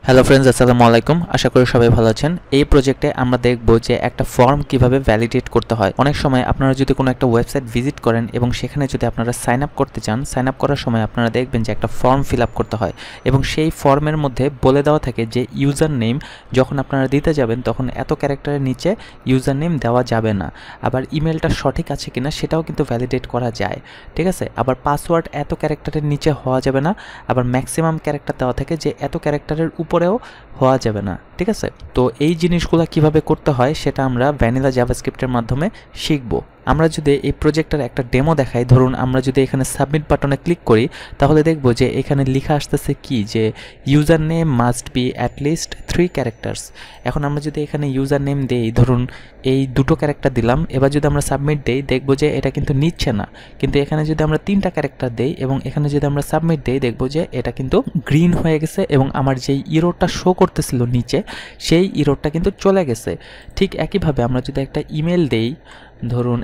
Hello friends, আসসালামু আলাইকুম। আশা করি সবাই ভালো আছেন। এই প্রজেক্টে আমরা দেখব যে একটা ফর্ম কিভাবে ভ্যালিডেট করতে হয়। অনেক সময় আপনারা যদি কোনো একটা ওয়েবসাইট ভিজিট করেন এবং সেখানে যদি আপনারা সাইন আপ করতে চান, সাইন আপ করার সময় আপনারা দেখবেন যে একটা ফর্ম ফিল আপ করতে হয় এবং সেই ফর্মের মধ্যে বলে দেওয়া থাকে যে ইউজার নেম যখন আপনারা দিতে যাবেন তখন এত ক্যারেক্টারের নিচে ইউজার নেম দেওয়া যাবে না। আবার ইমেলটা সঠিক আছে কিনা সেটাও কিন্তু ভ্যালিডেট করা যায়, ঠিক আছে। আবার পাসওয়ার্ড এত ক্যারেক্টারের নিচে হওয়া যাবে না। আবার ম্যাক্সিমাম ক্যারেক্টার দেওয়া থাকে যে এত ক্যারেক্টারের উপরেও হওয়া যাবে না, ঠিক আছে। তো এই জিনিসগুলো কিভাবে করতে হয় সেটা আমরা ভ্যানিলা জাভাস্ক্রিপ্টের মাধ্যমে শিখব। আমরা যদি এই প্রজেক্টের একটা ডেমো দেখাই, ধরুন আমরা যদি এখানে সাবমিট বাটনে ক্লিক করি তাহলে দেখব যে এখানে লেখা আসতেছে কি যে user name must be at least 3 characters. এখন আমরা যদি এখানে ইউজার নেম দেই, ধরুন এই দুটো ক্যারেক্টার দিলাম, এবার যদি আমরা সাবমিট দেই দেখব যে এটা কিন্তু নিচ্ছে না। কিন্তু এখানে যদি আমরা 3টা ক্যারেক্টার দেই এবং এখানে যদি আমরা সাবমিট দেই দেখব যে এটা কিন্তু গ্রিন হয়ে গেছে এবং আমার যেই ইরোরটা শো করতেছিল নিচে সেই ইরোরটা কিন্তু চলে গেছে। ঠিক একইভাবে আমরা যদি একটা ইমেল দেই, ধরুন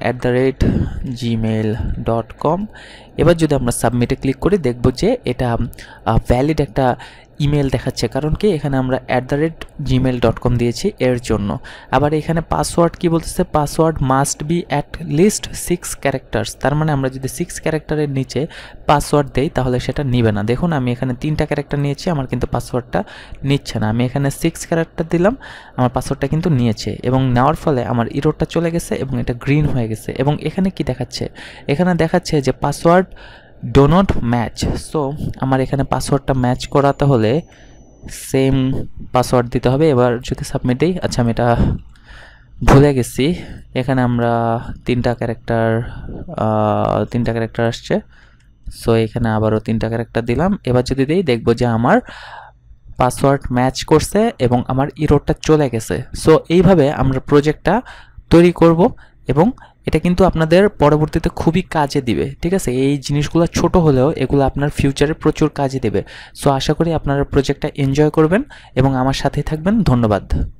@gmail.com, এবার যদি আমরা সাবমিটে ক্লিক করি দেখব যে এটা ভ্যালিড একটা ইমেল দেখাচ্ছে, কারণ কি এখানে আমরা @gmail.com দিয়েছি এর জন্য। আবার এখানে পাসওয়ার্ড কি বলতেছে, password must be at least 6 characters. তার মানে আমরা যদি 6 ক্যারেক্টারের নিচে পাসওয়ার্ড দেই তাহলে সেটা নিবে না। দেখুন আমি এখানে 3টা ক্যারেক্টার নিয়েছি, আমার কিন্তু পাসওয়ার্ডটা নিচ্ছে না। আমি এখানে 6 ক্যারেক্টার দিলাম, আমার পাসওয়ার্ডটা কিন্তু নিয়েছে এবং নেওয়ার ফলে আমার ইরোরটা চলে গেছে এবং এটা গ্রিন হয়ে গেছে। এবং এখানে কি দেখাচ্ছে, এখানে দেখাচ্ছে যে password do not match. So আমার এখানে পাসওয়ার্ডটা ম্যাচ করাতে হলে সেম পাসওয়ার্ড দিতে হবে। এবার যদি সাবমিট দিই, আচ্ছা আমি এটা ভুলে গেছি, এখানে আমরা 3টা ক্যারেক্টার আসছে। সো এখানে আবারও 3টা ক্যারেক্টার দিলাম। এবার যদি দিই দেখবো যে আমার পাসওয়ার্ড ম্যাচ করছে এবং আমার ইরোরটা চলে গেছে। সো এইভাবে আমরা প্রজেক্টটা তৈরি করব এবং এটা কিন্তু আপনাদের পরবর্তীতে খুবই কাজে দিবে, ঠিক আছে। এই জিনিসগুলো ছোট হলেও এগুলো আপনার ফিউচারে প্রচুর কাজে দেবে। সো আশা করি আপনারা প্রজেক্টটা এনজয় করবেন এবং আমার সাথেই থাকবেন। ধন্যবাদ।